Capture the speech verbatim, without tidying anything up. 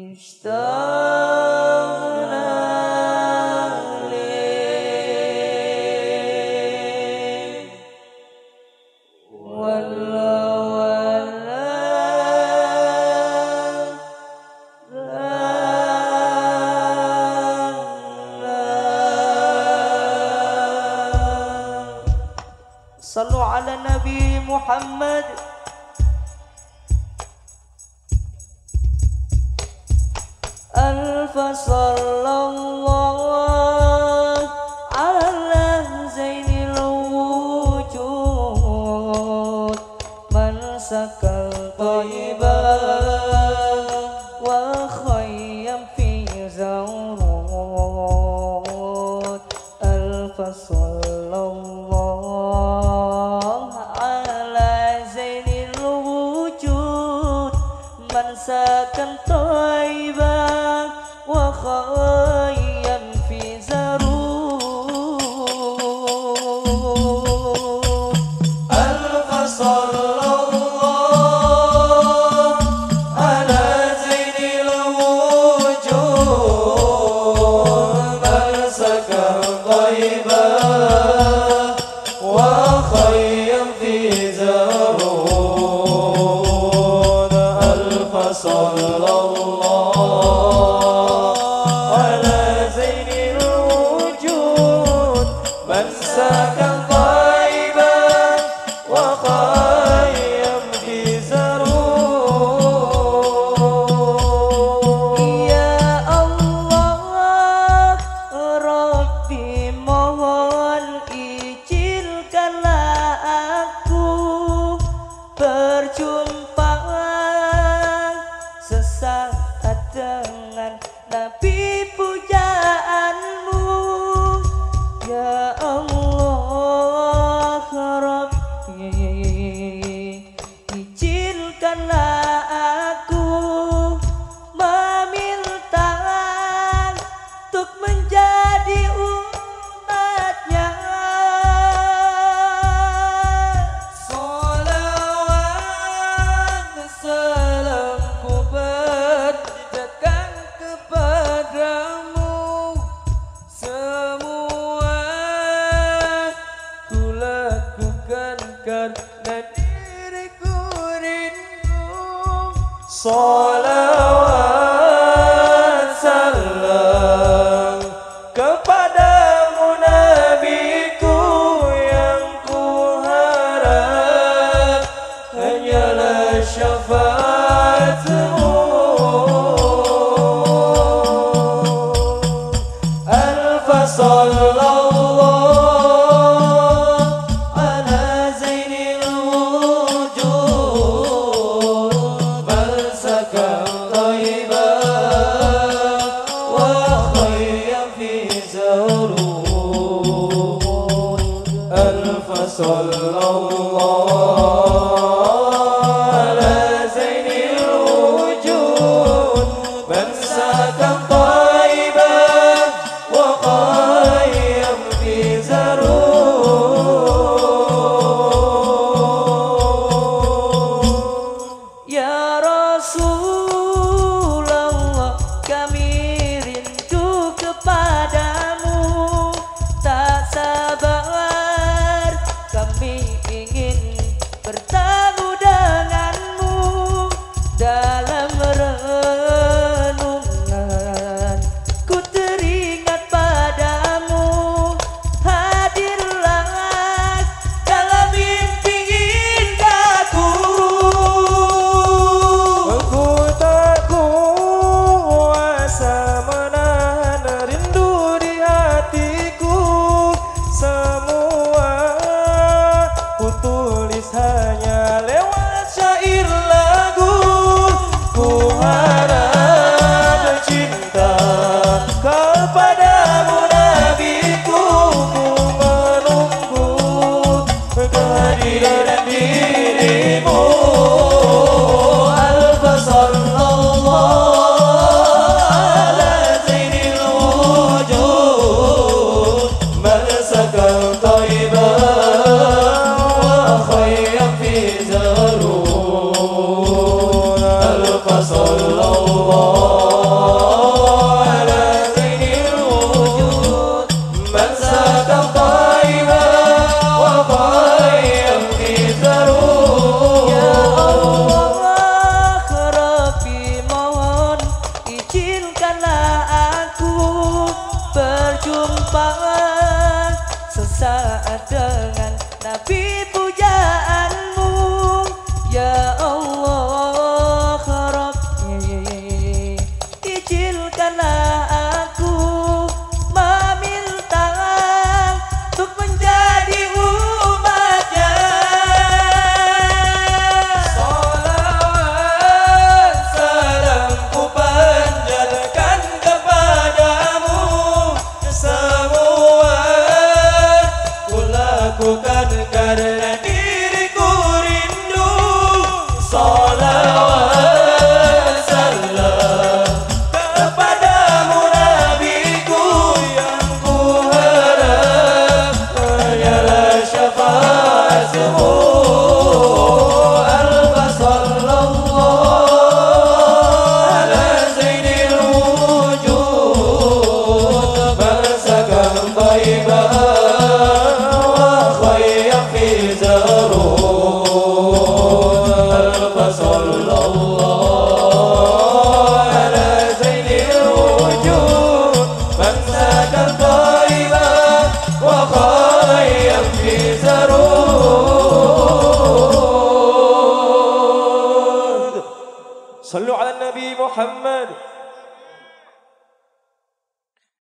Sallu ala Nabi Muhammad. Alfa sallallahu ala zainil wujud man sakal thayyibah wa khayyam fi zawrud. Alfa sallallahu sakan thayyibah wa khayyan fi zarud. Alfa sallallahu ala zainil wujud man sakan thayyibah wa khayyan fi zarud. Sallallahu ala zainil wujud man sakan thayyibah wa khayyam fi zarud. Ya Allah Rabbi, mohon izinkanlah aku berjumpa sesaat dengan Nabi pujaanmu. Ya Allah Rabbi, izinkanlah aku meminta untuk menjadi umatnya. Sholawat salamku kepadamu, semua ku lakukan karena diriku rindu. Sholawat salam kepadamu Nabiku, yang ku harap hanyalah syafaatmu. Sallallahu ala zainil wujud man sakan thayyibah wa khayyam fi zarud. Alfa sallallahu ala zainil salawat salam kepadamu Nabiku yang ku harap, hanyalah syafaatmu. Alfa sallallahu ala zainil wujud, masakan thayyibah wa khayyam fi zarur. Alfa sallallahu ala zainil wujud, masakan thayyibah wa khayyam fi zarur. Sallu ala Nabi Muhammad.